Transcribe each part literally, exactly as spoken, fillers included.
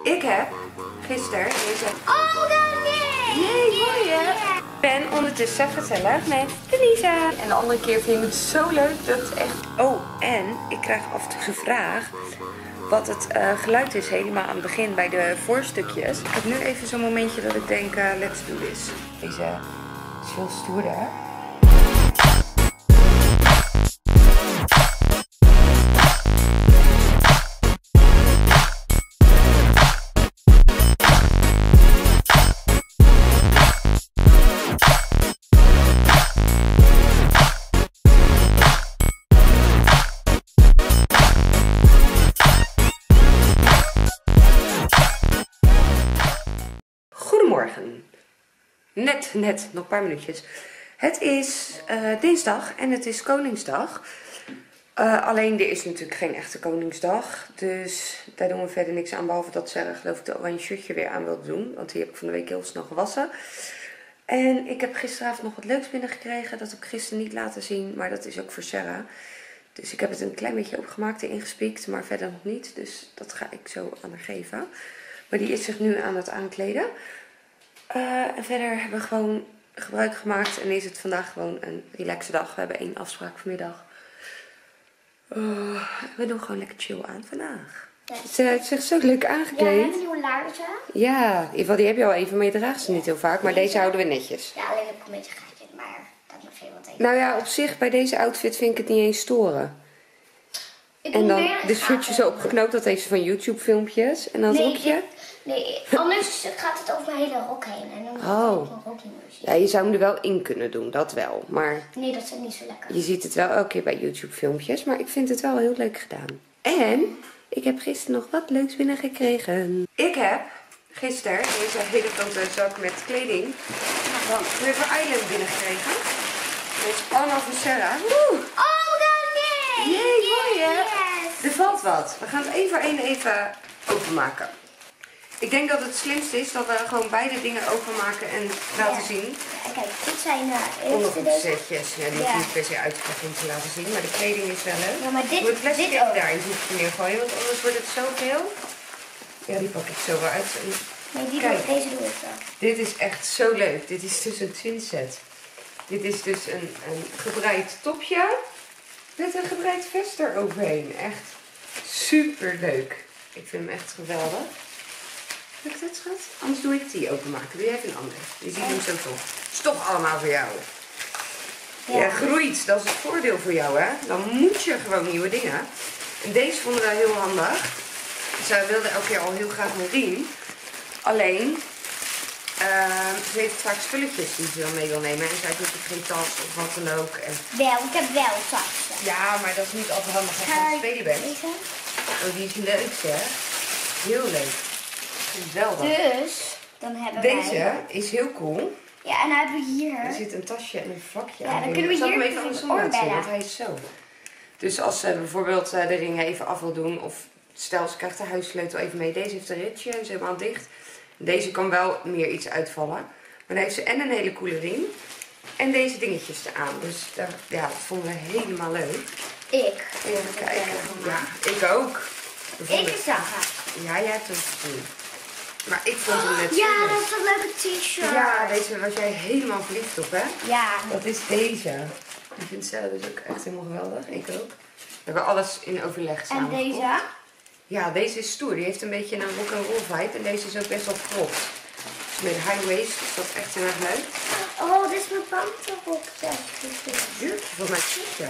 Ik heb gisteren deze... Oh, Dani! Jee, mooi hè? Ik ben ondertussen gezellig met Denisa. En de andere keer vind ik het zo leuk dat het echt... Oh, en ik krijg af en toe gevraagd wat het uh, geluid is helemaal aan het begin bij de voorstukjes. Ik heb nu even zo'n momentje dat ik denk, uh, let's do this. Deze is veel stoerder. Goedemorgen. Net, net, nog een paar minuutjes. Het is uh, dinsdag en het is Koningsdag. Uh, alleen er is natuurlijk geen echte Koningsdag. Dus daar doen we verder niks aan. Behalve dat Sarah geloof ik de oranje shirtje weer aan wilde doen. Want die heb ik van de week heel snel gewassen. En ik heb gisteravond nog wat leuks binnengekregen. Dat heb ik gisteren niet laten zien. Maar dat is ook voor Sarah. Dus ik heb het een klein beetje opgemaakt en ingespiekt. Maar verder nog niet. Dus dat ga ik zo aan haar geven. Maar die is zich nu aan het aankleden. Uh, en verder hebben we gewoon gebruik gemaakt. En is het vandaag gewoon een relaxe dag. We hebben één afspraak vanmiddag. Uh, we doen gewoon lekker chill aan vandaag. Ja. Ze heeft zich zo leuk aangekleed. Ja, we hebben nieuwe laarzen. Ja, in ieder geval die heb je al even. Maar je draagt ze niet heel vaak. Maar deze, deze houden we netjes. Ja, alleen heb ik een beetje gaatje. Maar dat nog veel wat even. Nou ja, op zich bij deze outfit vind ik het niet eens storen. Ik en dan de shirtje zo opgeknoopt. Dat heeft ze van YouTube filmpjes. En dan het nee, rokje. Dit, nee, anders gaat het over mijn hele rok heen. En dan moet oh. ik mijn rok niet meer zien. Ja, je zou hem er wel in kunnen doen. Dat wel. Maar nee, dat is niet zo lekker. Je ziet het wel elke keer bij YouTube filmpjes. Maar ik vind het wel heel leuk gedaan. En ik heb gisteren nog wat leuks binnengekregen. Ik heb gisteren deze hele grote zak met kleding van River Island binnengekregen. Dit is allemaal voor Sarah. Woe! Oh, Dani! Jee, mooi hè? Yes. Er valt wat. We gaan het één voor één even openmaken. Ik denk dat het slimste is dat we gewoon beide dingen openmaken en laten ja. zien. Ja, kijk, dit zijn uh, ondergoedsetjes. Ja, die hoef ja. niet per se uitgepakt om te laten zien. Maar de kleding is wel leuk. Ja, maar dit, moet het plastic dit even ook. daarin hoeven neergooien, want anders wordt het zoveel. Ja, die pak ik zo wel uit. Nee, die kijk, doe, deze doe ik wel. Dit is echt zo leuk. Dit is dus een twinset. Dit is dus een, een gebreid topje met een gebreid vest eroverheen. Echt super leuk. Ik vind hem echt geweldig. Lukt dat, schat? Anders doe ik die openmaken. Doe jij even een andere. Je ziet hem zo toch. Het is toch allemaal voor jou. Ja. Je groeit. Dat is het voordeel voor jou, hè. Dan moet je gewoon nieuwe dingen. En deze vonden wij heel handig. Zij wilde elke keer al heel graag een riem. Alleen, uh, ze heeft vaak spulletjes die ze dan mee wil nemen. En zij doet ook geen tas of wat dan ook. En... Wel, ik heb wel tassen. Ja, maar dat is niet altijd handig als je aan het spelen bent. Deze? Oh, die is leuk, hè. Heel leuk. Geweldig. Dus, dan hebben wij... Deze is heel cool. Ja, en dan hebben we hier... Er zit een tasje en een vakje ja, aan. dan kunnen we hier hier even andersom laten zien, want hij is zo. Dus als ze bijvoorbeeld de ringen even af wil doen, of stel ze krijgt de huissleutel even mee. Deze heeft een ritje en is helemaal dicht. Deze kan wel meer iets uitvallen. Maar dan heeft ze en een hele coole ring. En deze dingetjes eraan. Dus daar, ja, dat vonden we helemaal leuk. Ik. Even kijken. Ja, ik ook. Ik is Sarah. Ja, jij hebt hem gezien. Maar ik vond hem net zo ja, leuk. dat is een leuke t-shirt. Ja, deze was jij helemaal verliefd op, hè? Ja. Dat is deze. Die vindt Sarah dus ook echt helemaal geweldig. Ik ook. We hebben alles in overleg samen. En deze? Ja, deze is stoer. Die heeft een beetje een rock'n'roll vibe. En deze is ook best wel prop. Dus met high waist is dat echt heel erg leuk. Oh, dit is mijn panterrokje. Jurkje voor mijn zusje.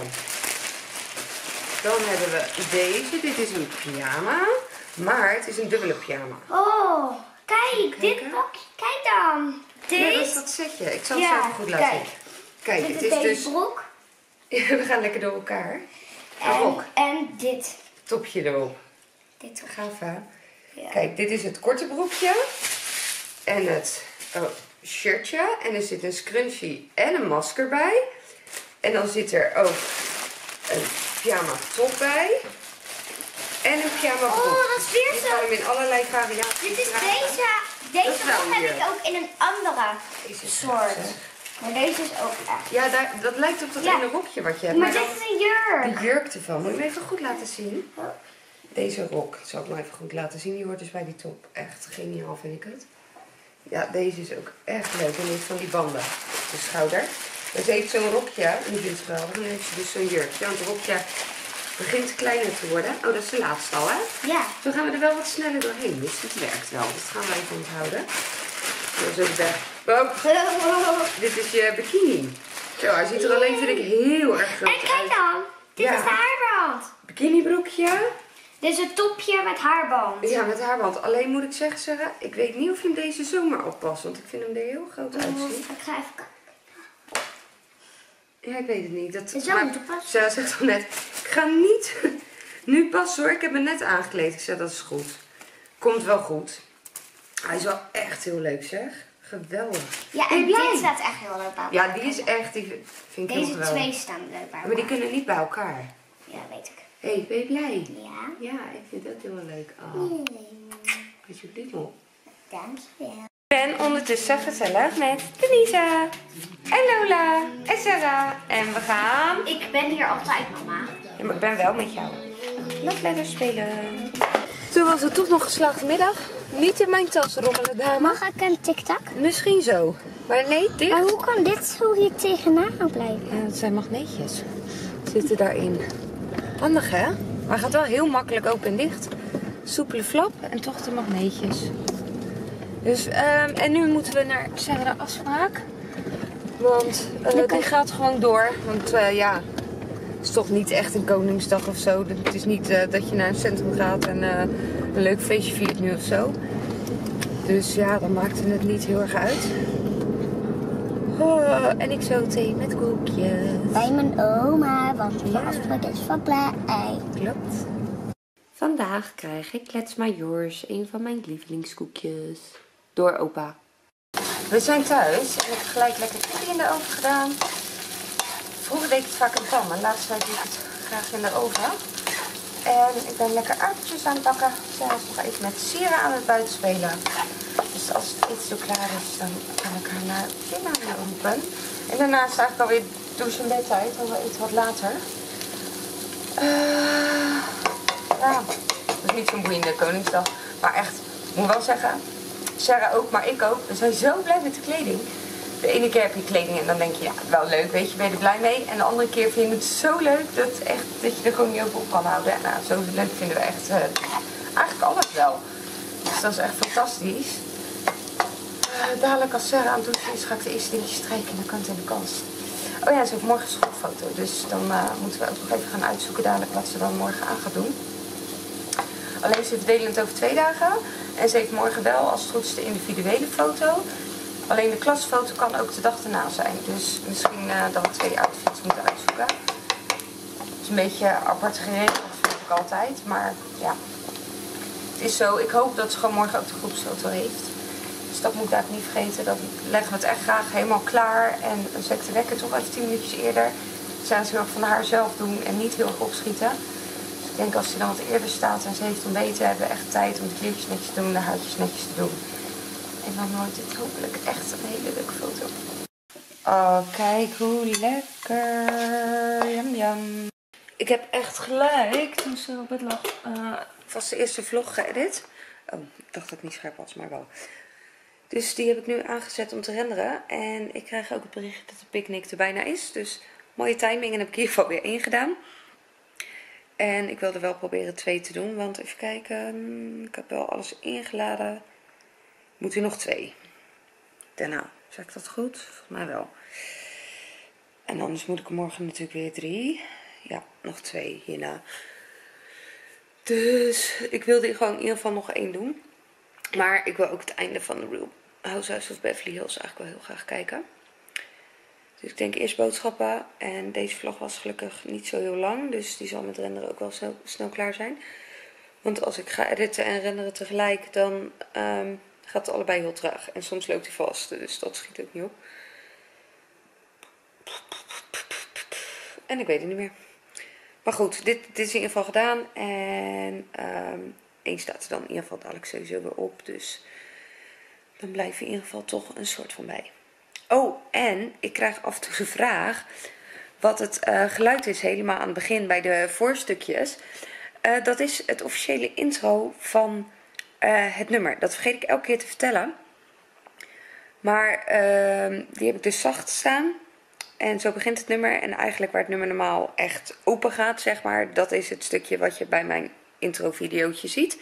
Dan hebben we deze. Dit is een pyjama. Maar het is een dubbele pyjama. Oh, kijk, dit pakje. Kijk dan. Deze. Ja, dat is dat setje. Ik zal het ja, zo even goed laten zien. Kijk, dit het is dus... broek. Ja, we gaan lekker door elkaar. En, en dit. Topje erop. Dit gaaf, hè? Ja. Kijk, dit is het korte broekje. En het oh, shirtje. En er zit een scrunchie en een masker bij. En dan zit er ook een pyjama top bij. En een pyjama broek. Oh, dat is weer dus zo. je kan hem in allerlei variaties Dit is dragen. deze. Deze wel broek heb hier. ik ook in een andere Deze is soort. gaaf, hè? Maar deze is ook echt. Ja, daar, dat lijkt op dat Ja. ene rokje wat je hebt. Maar, Maar dit dan is een jurk. de jurk ervan. Moet je hem even goed laten zien. Deze rok, dat zal ik maar even goed laten zien. Die hoort dus bij die top. Echt geniaal vind ik het. Ja, deze is ook echt leuk. En die heeft van die banden op de schouder. Dus ze heeft zo'n rokje, en die vindt ze geweldig. En dan heeft ze dus zo'n jurkje. Want het rokje begint kleiner te worden. Oh, dat is de laatste al, hè? Ja. Zo gaan we er wel wat sneller doorheen. Dus het werkt wel. Dat gaan we even onthouden. Zo is weg. Oh, dit is je bikini. Zo, hij ziet er alleen, vind ik, heel erg groot uit. En kijk dan. Dit ja. is de haarband. Bikinibroekje. Dit is een topje met haarband. Ja, met haarband. Alleen moet ik zeggen, Sarah, ik weet niet of je hem deze zomer oppast. Want ik vind hem er heel groot uitzien. Ik ga even kijken. Ja, ik weet het niet. Dat is wel moeten passen. Sarah zegt al net, ik ga niet nu passen hoor. Ik heb me net aangekleed. Ik zeg, dat is goed. Komt wel goed. Hij is wel echt heel leuk, zeg. Geweldig. Ja, en dit staat echt heel leuk bij. Ja, die is echt, die vind ik Deze heel geweldig. twee staan leuk bij. Maar die kunnen niet bij elkaar. Ja, weet ik. Hé, hey, ben je blij? Ja. Ja, ik vind het ook heel leuk. Oh. Alsjeblieft, Mol. Dankjewel. Ik ben ondertussen gezellig met Denise en Lola en Sarah. En we gaan... Ik ben hier altijd, mama. Ja, maar ik ben wel met jou. Love letters spelen. Toen was het toch nog geslaagde middag. Niet in mijn tas rommelen, dame. Mag ik een tiktak? Misschien zo. Maar nee, dicht. Maar hoe kan dit zo hier tegenaan blijven? Ja, dat zijn magneetjes. Zitten daarin. Handig, hè? Maar hij gaat wel heel makkelijk open en dicht. Soepele flap en toch de magneetjes. Dus, um, en nu moeten we naar Sarah de afspraak. Want uh, die gaat gewoon door. Want uh, ja, het is toch niet echt een Koningsdag of zo. Het is niet uh, dat je naar een centrum gaat en uh, een leuk feestje viert nu of zo. Dus ja, dan maakte het niet heel erg uit. Oh, en ik zo thee met koekjes. Bij mijn oma, want de Ja. afspraak is van blij. Klopt. Vandaag krijg ik Let's My Yours, een van mijn lievelingskoekjes. Door opa. We zijn thuis en ik heb gelijk lekker koekje in de oven gedaan. Vroeger deed ik het vaak in de pan, maar laatst tijd doe ik het graag in de oven. En ik ben lekker aardappeltjes aan het bakken. Zij is nog even met sieren aan het buitenspelen. Dus als het iets zo klaar is, dan kan ik haar naar binnen roepen. En daarna is eigenlijk alweer douche en bedtijd, dan wel iets wat later. Uh, ja, dat is niet zo'n boeiende Koningsdag. Maar echt, ik moet wel zeggen, Sarah ook, maar ik ook. We zijn zo blij met de kleding. De ene keer heb je kleding en dan denk je, ja, wel leuk, weet je, ben je er blij mee. En de andere keer vind je het zo leuk dat, echt, dat je er gewoon niet over op kan houden. Nou, zo leuk vinden we echt uh, eigenlijk alles wel. Dus dat is echt fantastisch. Uh, dadelijk als Sarah aan het douchen is, ga ik de eerste dingetjes strijken en dan kan het in de kast. Oh ja, ze heeft morgen een schoolfoto. Dus dan uh, moeten we ook nog even gaan uitzoeken dadelijk wat ze dan morgen aan gaat doen. Alleen ze verdelen het over twee dagen. En ze heeft morgen wel, als het goed is, de individuele foto. Alleen de klasfoto kan ook de dag erna zijn. Dus misschien uh, dat we twee outfits moeten uitzoeken. Het is een beetje apart geregeld, vind ik altijd. Maar ja, het is zo. Ik hoop dat ze gewoon morgen ook de groepsfoto heeft. Dus dat moet ik eigenlijk niet vergeten. Dan leggen we het echt graag helemaal klaar. En dan zet ik de wekker toch even tien minuutjes eerder. Dan zijn ze heel erg van haar zelf doen en niet heel erg opschieten. Dus ik denk als ze dan wat eerder staat en ze heeft ontbeten, hebben we echt tijd om de kleertjes netjes te doen, de haartjes netjes te doen. En dan wordt het hopelijk echt een hele leuke foto. Oh, kijk hoe lekker. Yum, yum. Ik heb echt gelijk, toen ze op het lag, uh, was de eerste vlog geëdit. Oh, ik dacht dat ik niet scherp was, maar wel. Dus die heb ik nu aangezet om te renderen. En ik krijg ook het bericht dat de picknick er bijna is. Dus mooie timing en heb ik in ieder geval weer één gedaan. En ik wilde wel proberen twee te doen, want even kijken. Ik heb wel alles ingeladen. Moet er nog twee. Daarna, zeg ik dat goed? Volgens mij wel. En anders moet ik er morgen natuurlijk weer drie. Ja, nog twee hierna. Dus ik wilde gewoon in ieder geval nog één doen. Maar ik wil ook het einde van de Real Housewives of Beverly Hills eigenlijk wel heel graag kijken. Dus ik denk eerst boodschappen. En deze vlog was gelukkig niet zo heel lang. Dus die zal met renderen ook wel zo snel klaar zijn. Want als ik ga editen en renderen tegelijk, dan um, gaat het allebei heel traag. En soms loopt hij vast. Dus dat schiet ook niet op. En ik weet het niet meer. Maar goed, dit, dit is in ieder geval gedaan. En um, één staat er dan in ieder geval dadelijk sowieso weer op. Dus dan blijf je in ieder geval toch een soort van bij. Oh, en ik krijg af en toe de vraag wat het uh, geluid is helemaal aan het begin bij de voorstukjes. Uh, dat is het officiële intro van uh, het nummer. Dat vergeet ik elke keer te vertellen. Maar uh, die heb ik dus zacht staan. En zo begint het nummer. En eigenlijk waar het nummer normaal echt open gaat, zeg maar. Dat is het stukje wat je bij mijn intro videootje ziet.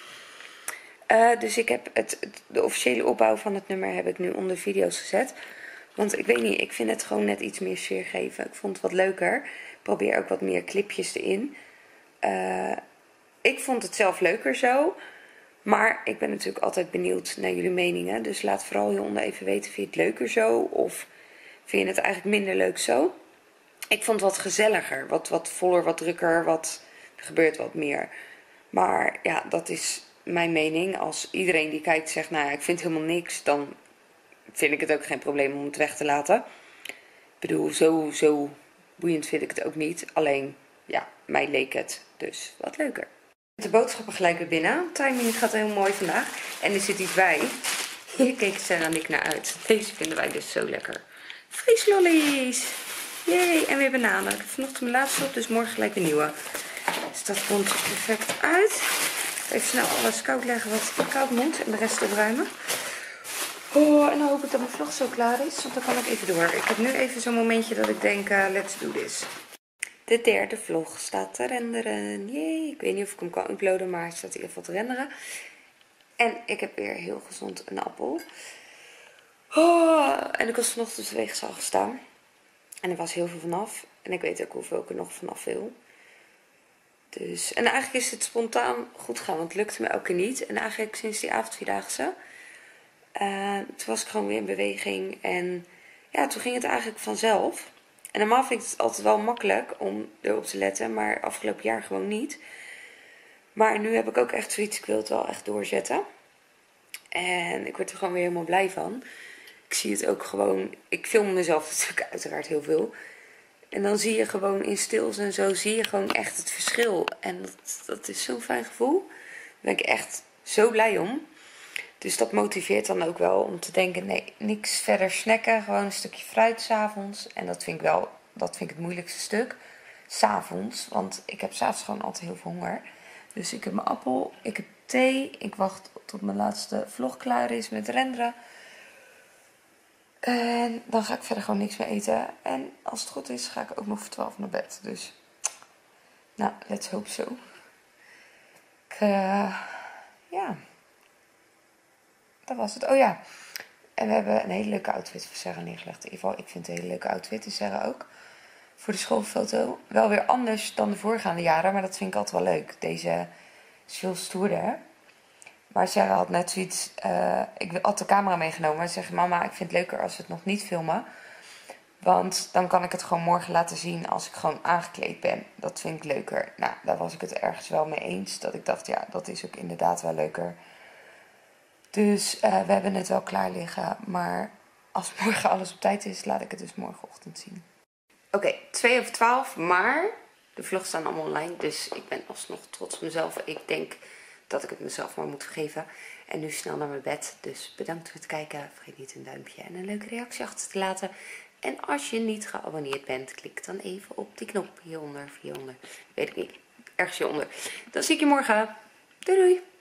Uh, dus ik heb het, het, de officiële opbouw van het nummer heb ik nu onder video's gezet. Want ik weet niet, ik vind het gewoon net iets meer sfeer geven. Ik vond het wat leuker. Ik probeer ook wat meer clipjes erin. Uh, ik vond het zelf leuker zo. Maar ik ben natuurlijk altijd benieuwd naar jullie meningen. Dus laat vooral hieronder even weten, vind je het leuker zo? Of vind je het eigenlijk minder leuk zo? Ik vond het wat gezelliger. Wat, wat voller, wat drukker. Wat, er gebeurt wat meer. Maar ja, dat is mijn mening. Als iedereen die kijkt zegt, nou ja, ik vind helemaal niks. Dan vind ik het ook geen probleem om het weg te laten. Ik bedoel, zo, zo boeiend vind ik het ook niet. Alleen, ja, mij leek het dus wat leuker. De boodschappen gelijk weer binnen. Timing gaat heel mooi vandaag. En er zit iets bij. Hier keek Sarah en ik naar uit. Deze vinden wij dus zo lekker. Vrieslollies. Jee, en weer bananen. Ik heb vanochtend mijn laatste op, dus morgen gelijk een nieuwe. Dus dat komt perfect uit. Even snel alles koud leggen wat koud moet. En de rest opruimen. Oh, en dan hoop ik dat mijn vlog zo klaar is. Want dan kan ik even door. Ik heb nu even zo'n momentje dat ik denk, uh, let's do this. De derde vlog staat te renderen. Jee, ik weet niet of ik hem kan uploaden, maar het staat in ieder geval te renderen. En ik heb weer heel gezond een appel. Oh, en ik was vanochtend op de weegschaal gestaan. En er was heel veel vanaf. En ik weet ook hoeveel ik er nog vanaf wil. Dus, en eigenlijk is het spontaan goed gegaan, want het lukte me elke keer niet. En eigenlijk sinds die avondvierdaagse, uh, toen was ik gewoon weer in beweging. En ja, toen ging het eigenlijk vanzelf. En normaal vind ik het altijd wel makkelijk om erop te letten, maar afgelopen jaar gewoon niet. Maar nu heb ik ook echt zoiets, ik wil het wel echt doorzetten. En ik word er gewoon weer helemaal blij van. Ik zie het ook gewoon, ik film mezelf natuurlijk uiteraard heel veel. En dan zie je gewoon in stils en zo, zie je gewoon echt het verschil. En dat, dat is zo'n fijn gevoel. Daar ben ik echt zo blij om. Dus dat motiveert dan ook wel om te denken, nee, niks verder snacken. Gewoon een stukje fruit 's avonds. En dat vind ik wel, dat vind ik het moeilijkste stuk. 's Avonds, want ik heb 's avonds gewoon altijd heel veel honger. Dus ik heb mijn appel, ik heb thee. Ik wacht tot mijn laatste vlog klaar is met renderen. En dan ga ik verder gewoon niks meer eten. En als het goed is, ga ik ook nog voor twaalf naar bed. Dus, nou, let's hope so. Ik, uh, ja... Dat was het. Oh ja. En we hebben een hele leuke outfit voor Sarah neergelegd. In ieder geval, ik vind het een hele leuke outfit. En Sarah ook. Voor de schoolfoto. Wel weer anders dan de voorgaande jaren. Maar dat vind ik altijd wel leuk. Deze is veel stoerder. Maar Sarah had net zoiets. Uh, ik had de camera meegenomen. Ze zegt, mama, ik vind het leuker als we het nog niet filmen. Want dan kan ik het gewoon morgen laten zien als ik gewoon aangekleed ben. Dat vind ik leuker. Nou, daar was ik het ergens wel mee eens. Dat ik dacht, ja, dat is ook inderdaad wel leuker. Dus uh, we hebben het wel klaar liggen. Maar als morgen alles op tijd is, laat ik het dus morgenochtend zien. Oké, okay, twee over twaalf. Maar de vlogs staan allemaal online. Dus ik ben alsnog trots op mezelf. Ik denk dat ik het mezelf maar moet vergeven. En nu snel naar mijn bed. Dus bedankt voor het kijken. Vergeet niet een duimpje en een leuke reactie achter te laten. En als je niet geabonneerd bent, klik dan even op die knop hieronder. Hieronder. Weet ik niet. Ergens hieronder. Dan zie ik je morgen. Doei doei.